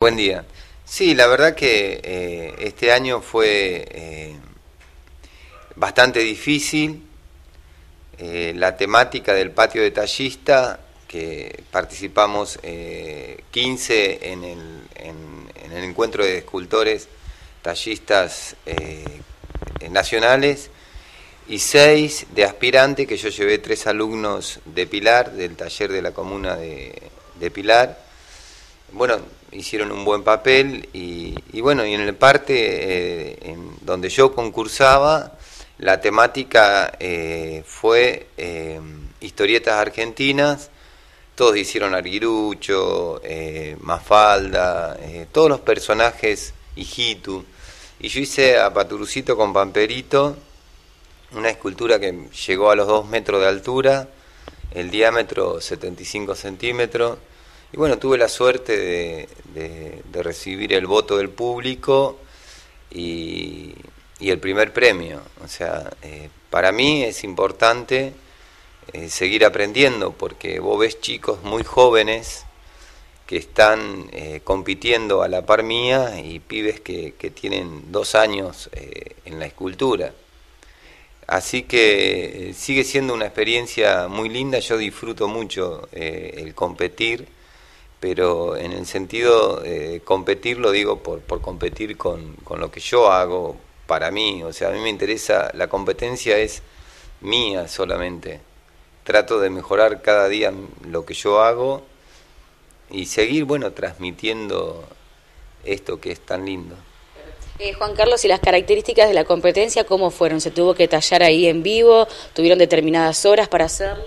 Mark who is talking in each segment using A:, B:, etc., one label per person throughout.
A: Buen día. Sí, la verdad que este año fue bastante difícil. La temática del patio de tallista, que participamos 15 en el encuentro de escultores tallistas nacionales y 6 de aspirante, que yo llevé 3 alumnos de Pilar, del taller de la comuna de Pilar. Bueno, hicieron un buen papel y bueno, y en el parte en donde yo concursaba, la temática fue historietas argentinas. Todos hicieron Arguirucho, Mafalda, todos los personajes, Hijitu. Y yo hice a Paturucito con Pamperito, una escultura que llegó a los 2 metros de altura, el diámetro 75 centímetros. Y bueno, tuve la suerte de recibir el voto del público y el primer premio. O sea, para mí es importante seguir aprendiendo, porque vos ves chicos muy jóvenes que están compitiendo a la par mía y pibes que tienen 2 años en la escultura. Así que sigue siendo una experiencia muy linda. Yo disfruto mucho el competir, pero en el sentido competir lo digo por competir con lo que yo hago para mí. O sea, a mí me interesa, la competencia es mía solamente. Trato de mejorar cada día lo que yo hago y seguir, bueno, transmitiendo esto que es tan lindo.
B: Juan Carlos, ¿y las características de la competencia cómo fueron? ¿Se tuvo que tallar ahí en vivo? ¿Tuvieron determinadas horas para hacerlo?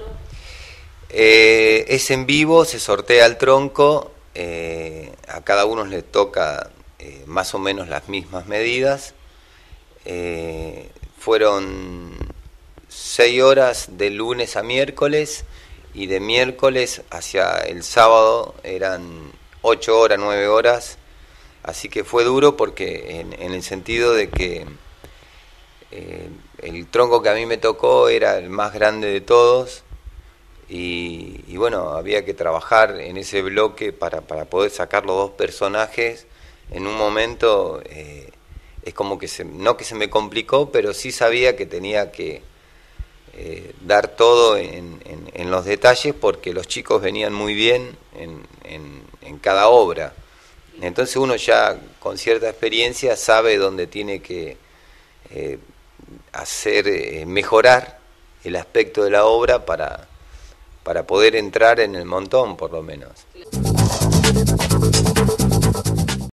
A: Es en vivo, se sortea el tronco, a cada uno le toca más o menos las mismas medidas. Fueron 6 horas de lunes a miércoles, y de miércoles hacia el sábado eran 8 horas, 9 horas, así que fue duro porque en el sentido de que el tronco que a mí me tocó era el más grande de todos. Y bueno, había que trabajar en ese bloque para poder sacar los 2 personajes. En un momento es como que no que se me complicó, pero sí sabía que tenía que dar todo en los detalles, porque los chicos venían muy bien en cada obra. Entonces uno ya con cierta experiencia sabe dónde tiene que hacer mejorar el aspecto de la obra para poder entrar en el montón, por lo menos.